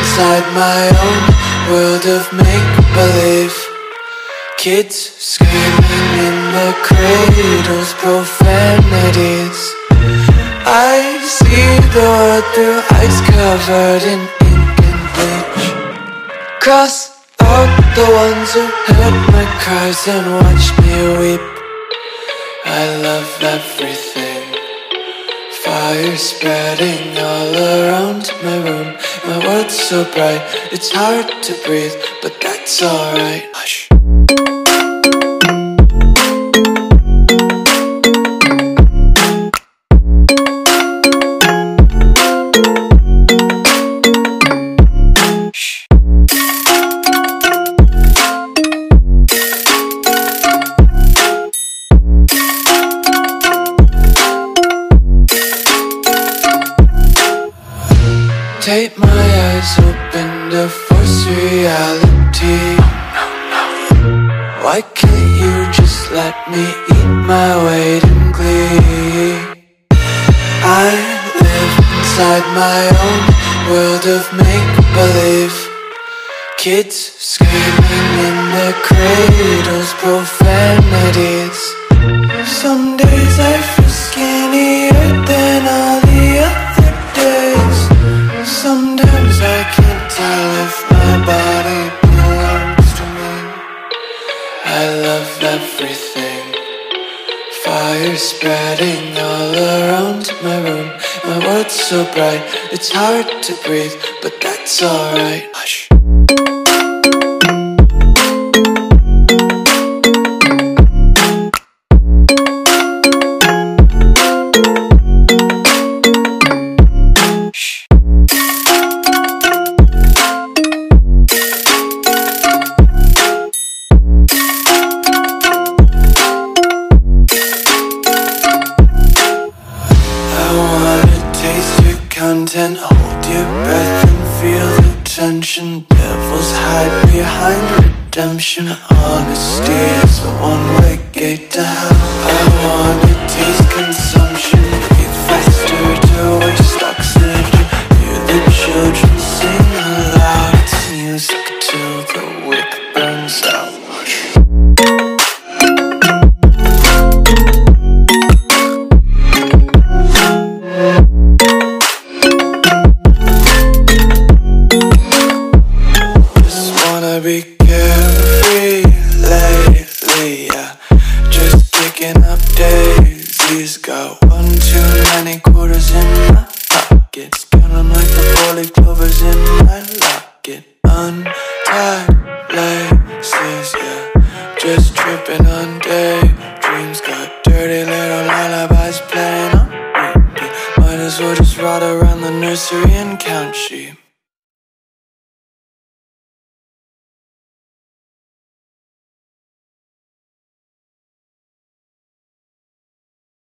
inside my own world of make-believe. Kids screaming in the cradles, profanities. I see the world through eyes covered in ink and bleach. Cross out the ones who heard my cries and watched me weep. I love everything. Fire spreading all around my room. My world's so bright, it's hard to breathe, but that's alright. Hush. Tape my eyes open to force reality. Why can't you just let me eat my weight in glee? I live inside my own world of make-believe. Kids screaming in their cradles, profanities. Some days I feel skinnier than all the other days. Sometimes I can't tell if my body belongs to me. I love everything. Fire spreading all around my room. My world's so bright, it's hard to breathe, but that's alright. Hush. Content, hold your breath and feel the tension. Devils hide behind redemption. Honesty is a one-way gate to hell. I wanna taste consumption, breathe faster to waste oxygen. Hear the children sing aloud. It's music till the wick burns out. Be carefree lately, yeah. Just picking up daisies. Got one too many quarters in my pockets. Count 'em like the 4-leaf clovers in my locket. Untied laces, yeah. Just tripping on daydreams. Got dirty little lullabies playing on repeat. Might as well just ride around the nursery and count sheep.